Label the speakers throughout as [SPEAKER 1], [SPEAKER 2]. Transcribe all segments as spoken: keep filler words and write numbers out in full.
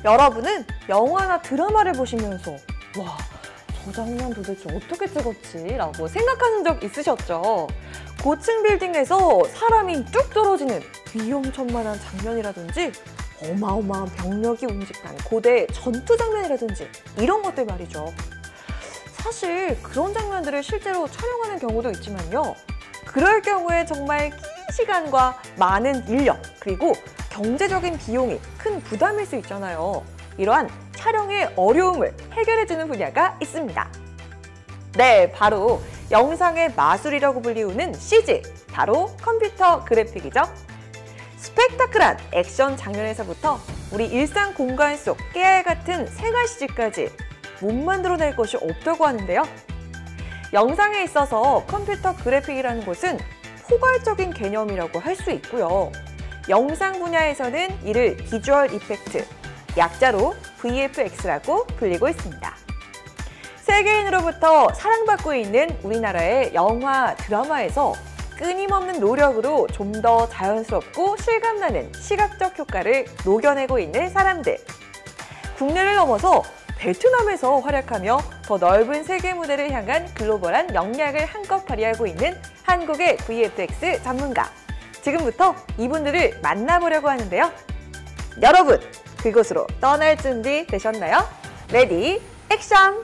[SPEAKER 1] 여러분은 영화나 드라마를 보시면서 와, 저 장면 도대체 어떻게 찍었지? 라고 생각하는 적 있으셨죠? 고층 빌딩에서 사람이 뚝 떨어지는 위험천만한 장면이라든지 어마어마한 병력이 움직이는 고대 전투 장면이라든지 이런 것들 말이죠. 사실 그런 장면들을 실제로 촬영하는 경우도 있지만요. 그럴 경우에 정말 긴 시간과 많은 인력 그리고 경제적인 비용이 큰 부담일 수 있잖아요. 이러한 촬영의 어려움을 해결해주는 분야가 있습니다. 네, 바로 영상의 마술이라고 불리우는 씨지, 바로 컴퓨터 그래픽이죠. 스펙타클한 액션 장면에서부터 우리 일상 공간 속 깨알 같은 생활 씨지까지 못 만들어낼 것이 없다고 하는데요. 영상에 있어서 컴퓨터 그래픽이라는 것은 포괄적인 개념이라고 할 수 있고요. 영상 분야에서는 이를 비주얼 이펙트, 약자로 브이에프엑스라고 불리고 있습니다. 세계인으로부터 사랑받고 있는 우리나라의 영화, 드라마에서 끊임없는 노력으로 좀 더 자연스럽고 실감나는 시각적 효과를 녹여내고 있는 사람들. 국내를 넘어서 베트남에서 활약하며 더 넓은 세계 무대를 향한 글로벌한 역량을 한껏 발휘하고 있는 한국의 브이에프엑스 전문가. 지금부터 이분들을 만나보려고 하는데요. 여러분, 그곳으로 떠날 준비 되셨나요? 레디, 액션!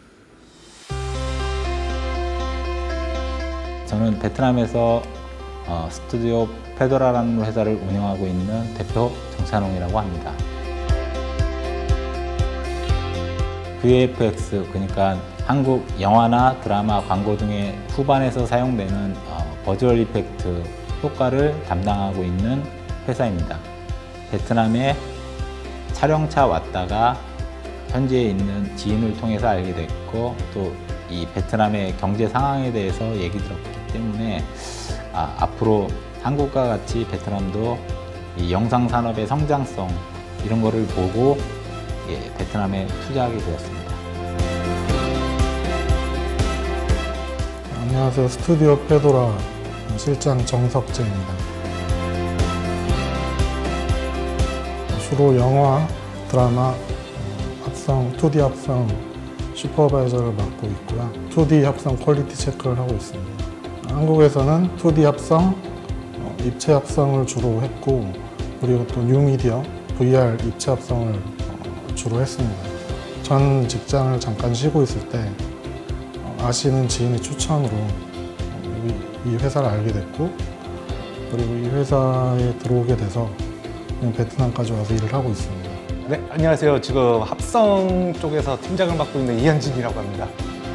[SPEAKER 2] 저는 베트남에서 어, 스튜디오 페도라라는 회사를 운영하고 있는 대표 정찬홍이라고 합니다. 브이에프엑스, 그러니까 한국 영화나 드라마, 광고 등의 후반에서 사용되는 어, 버추얼 이펙트 효과를 담당하고 있는 회사입니다. 베트남에 촬영차 왔다가 현지에 있는 지인을 통해서 알게 됐고, 또 이 베트남의 경제 상황에 대해서 얘기 들었기 때문에 아, 앞으로 한국과 같이 베트남도 이 영상 산업의 성장성 이런 거를 보고 예, 베트남에 투자하게 되었습니다.
[SPEAKER 3] 안녕하세요. 스튜디오 페도라 실장 정석재입니다. 주로 영화, 드라마, 합성, 투디 합성 슈퍼바이저를 맡고 있고요. 투디 합성 퀄리티 체크를 하고 있습니다. 한국에서는 투디 합성, 입체 합성을 주로 했고, 그리고 또 뉴미디어, 브이알 입체 합성을 주로 했습니다. 전 직장을 잠깐 쉬고 있을 때 아시는 지인의 추천으로 이 회사를 알게 됐고, 그리고 이 회사에 들어오게 돼서 베트남까지 와서 일을 하고 있습니다.
[SPEAKER 4] 네, 안녕하세요. 지금 합성 쪽에서 팀장을 맡고 있는 이현진이라고 합니다.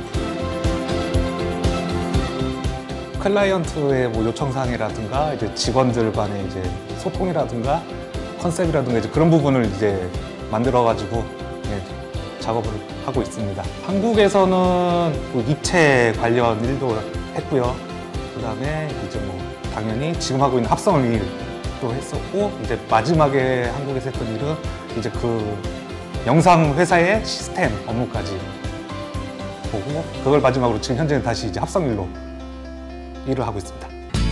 [SPEAKER 4] 클라이언트의 뭐 요청사항이라든가 이제 직원들 간의 이제 소통이라든가 컨셉이라든가 이제 그런 부분을 이제 만들어가지고 네, 작업을 하고 있습니다. 한국에서는 뭐 입체 관련 일도 했고요. 그 다음에 이제 뭐 당연히 지금 하고 있는 합성 일도 했었고, 이제 마지막에 한국에서 했던 일은 이제 그 영상 회사의 시스템 업무까지 보고, 그걸 마지막으로 지금 현재는 다시 이제 합성 일로 일을 하고 있습니다.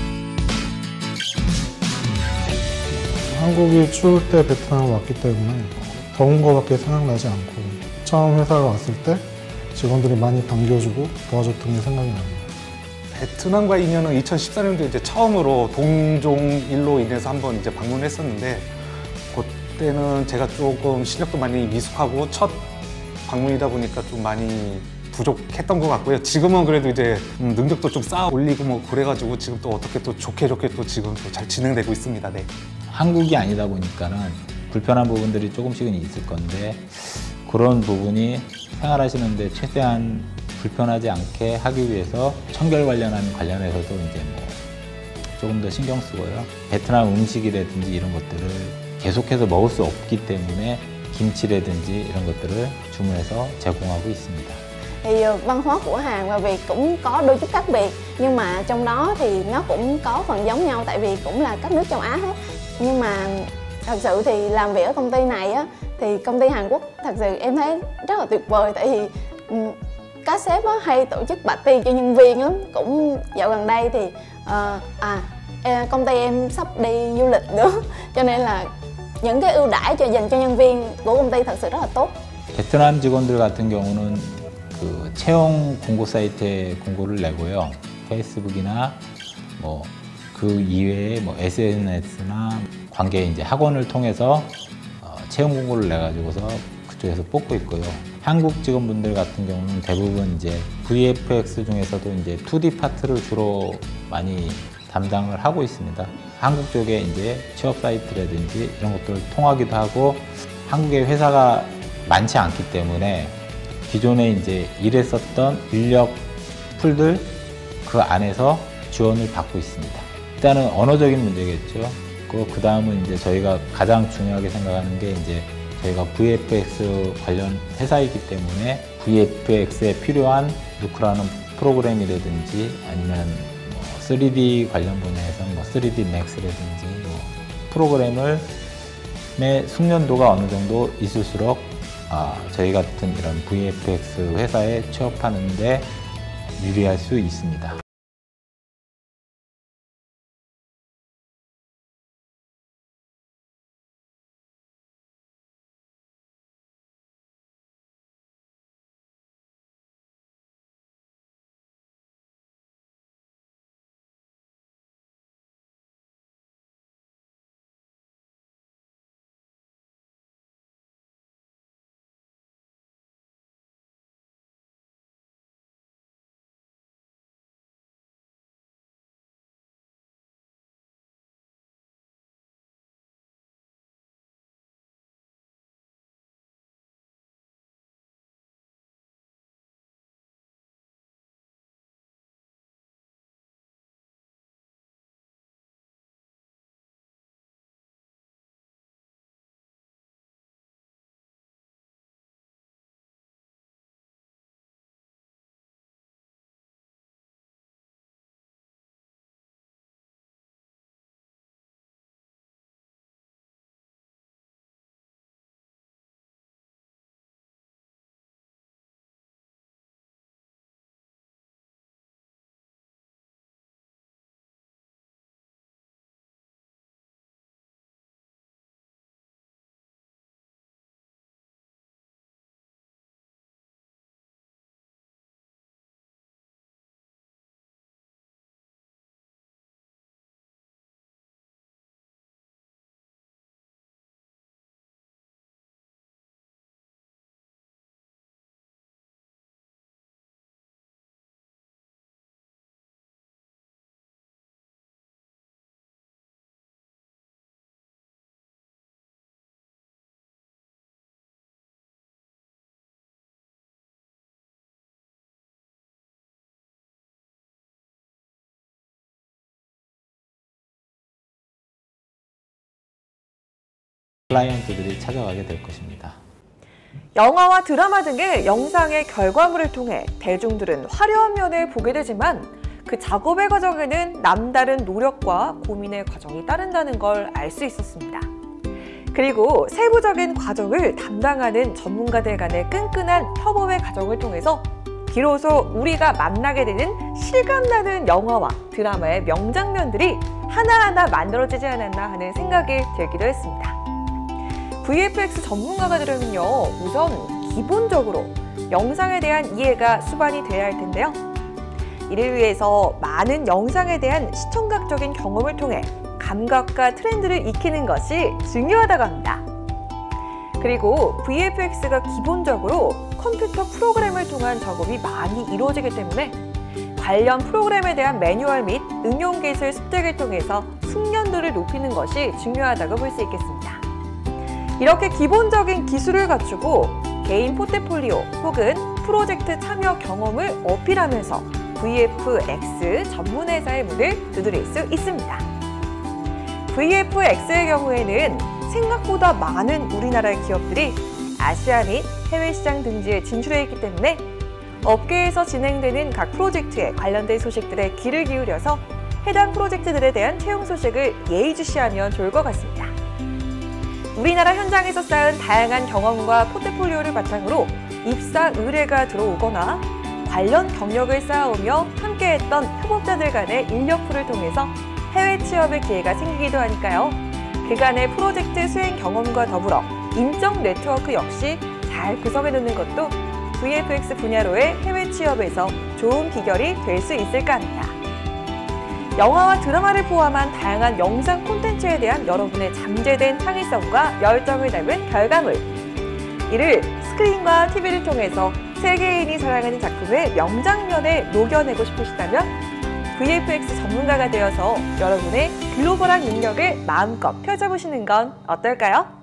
[SPEAKER 3] 한국이 추울 때 베트남을 왔기 때문에 더운 거밖에 생각나지 않고, 처음 회사에 왔을 때 직원들이 많이 반겨주고 도와줬던 게 생각이 납니다.
[SPEAKER 4] 베트남과 인연은 이천십사 년도에 이제 처음으로 동종 일로 인해서 한번 이제 방문했었는데, 그때는 제가 조금 실력도 많이 미숙하고 첫 방문이다 보니까 좀 많이 부족했던 것 같고요. 지금은 그래도 이제 능력도 좀 쌓아 올리고 뭐 그래가지고 지금 또 어떻게 또 좋게 좋게 또 지금 또 잘 진행되고 있습니다. 네.
[SPEAKER 2] 한국이 아니다 보니까는 불편한 부분들이 조금씩은 있을 건데, 그런 부분이 생활하시는데 최대한 불편하지 않게 하기 위해서 청결 관련한 관련해서도 이제 뭐 조금 더 신경 쓰고요. 베트남 음식이라든지 이런 것들을 계속해서 먹을 수 없기 때문에 김치라든지 이런 것들을 주문해서 제공하고 있습니다.
[SPEAKER 5] Thì văn hóa của Hàn và Việt cũng có đôi chút khác biệt, nhưng mà trong đó thì nó cũng có phần giống nhau, tại vì cũng là các nước châu Á hết. Nhưng mà thật sự thì làm việc ở công ty này á, thì công ty Hàn Quốc thật sự em thấy rất là tuyệt vời, tại vì các sếp á, hay tổ chức party cho nhân viên á. Cũng dạo gần đây thì uh, à công ty em sắp đi du lịch nữa, cho nên là những cái ưu đãi cho dành cho nhân viên của công ty thật sự rất là tốt.
[SPEAKER 2] 베트남 직원들 같은 경우는 그 채용 공고 사이트에 공고를 내고요. 페이스북이나 뭐 그 이외에 뭐 에스엔에스나 관계 이제 학원을 통해서 어, 채용 공고를 내 가지고서 그쪽에서 뽑고 있고요. 한국 직원분들 같은 경우는 대부분 이제 브이에프엑스 중에서도 이제 투디 파트를 주로 많이 담당을 하고 있습니다. 한국 쪽에 이제 취업 사이트라든지 이런 것들을 통하기도 하고 한국의 회사가 많지 않기 때문에 기존에 이제 일했었던 인력 풀들 그 안에서 지원을 받고 있습니다. 일단은 언어적인 문제겠죠. 그 다음은 이제 저희가 가장 중요하게 생각하는 게 이제 저희가 브이에프엑스 관련 회사이기 때문에 브이에프엑스에 필요한 누크라는 프로그램이라든지 아니면 뭐 쓰리디 관련 분야에서 뭐 쓰리디 맥스라든지 뭐 프로그램을 의 숙련도가 어느 정도 있을수록 아, 저희 같은 이런 브이에프엑스 회사에 취업하는데 유리할 수 있습니다. 클라이언트들이 찾아가게 될 것입니다.
[SPEAKER 1] 영화와 드라마 등의 영상의 결과물을 통해 대중들은 화려한 면을 보게 되지만 그 작업의 과정에는 남다른 노력과 고민의 과정이 따른다는 걸 알 수 있었습니다. 그리고 세부적인 과정을 담당하는 전문가들 간의 끈끈한 협업의 과정을 통해서 비로소 우리가 만나게 되는 실감나는 영화와 드라마의 명장면들이 하나하나 만들어지지 않았나 하는 생각이 들기도 했습니다. 브이에프엑스 전문가가 되려면요, 우선 기본적으로 영상에 대한 이해가 수반이 돼야 할 텐데요. 이를 위해서 많은 영상에 대한 시청각적인 경험을 통해 감각과 트렌드를 익히는 것이 중요하다고 합니다. 그리고 브이에프엑스가 기본적으로 컴퓨터 프로그램을 통한 작업이 많이 이루어지기 때문에 관련 프로그램에 대한 매뉴얼 및 응용 기술 습득을 통해서 숙련도를 높이는 것이 중요하다고 볼 수 있겠습니다. 이렇게 기본적인 기술을 갖추고 개인 포트폴리오 혹은 프로젝트 참여 경험을 어필하면서 브이에프엑스 전문 회사의 문을 두드릴 수 있습니다. 브이에프엑스의 경우에는 생각보다 많은 우리나라의 기업들이 아시아 및 해외 시장 등지에 진출해 있기 때문에 업계에서 진행되는 각 프로젝트에 관련된 소식들에 귀를 기울여서 해당 프로젝트들에 대한 채용 소식을 예의주시하면 좋을 것 같습니다. 우리나라 현장에서 쌓은 다양한 경험과 포트폴리오를 바탕으로 입사 의뢰가 들어오거나 관련 경력을 쌓아오며 함께했던 협업자들 간의 인력풀을 통해서 해외 취업의 기회가 생기기도 하니까요. 그간의 프로젝트 수행 경험과 더불어 인적 네트워크 역시 잘 구성해 놓는 것도 브이에프엑스 분야로의 해외 취업에서 좋은 비결이 될 수 있을까 합니다. 영화와 드라마를 포함한 다양한 영상 콘텐츠에 대한 여러분의 잠재된 창의성과 열정을 담은 결과물. 이를 스크린과 티비를 통해서 세계인이 사랑하는 작품을 명장면에 녹여내고 싶으시다면 브이에프엑스 전문가가 되어서 여러분의 글로벌한 능력을 마음껏 펼쳐보시는 건 어떨까요?